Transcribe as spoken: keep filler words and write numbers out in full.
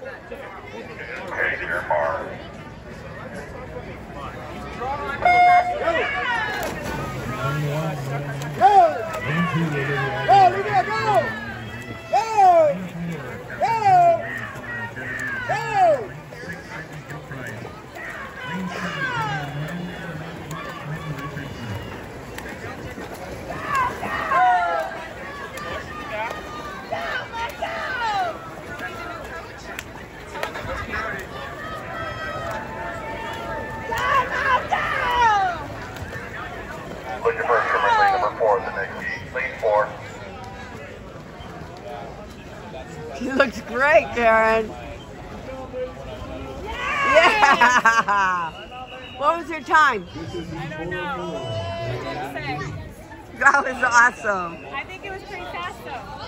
Okay, your mark. Go! Go, Olivia, go! Go! Go! Go! Looking for a trimmer, lane number four, the next heat. Lane four. She looks great, Karen. Yeah! What was your time? I don't know. I didn't say. That was awesome. I think it was pretty fast though.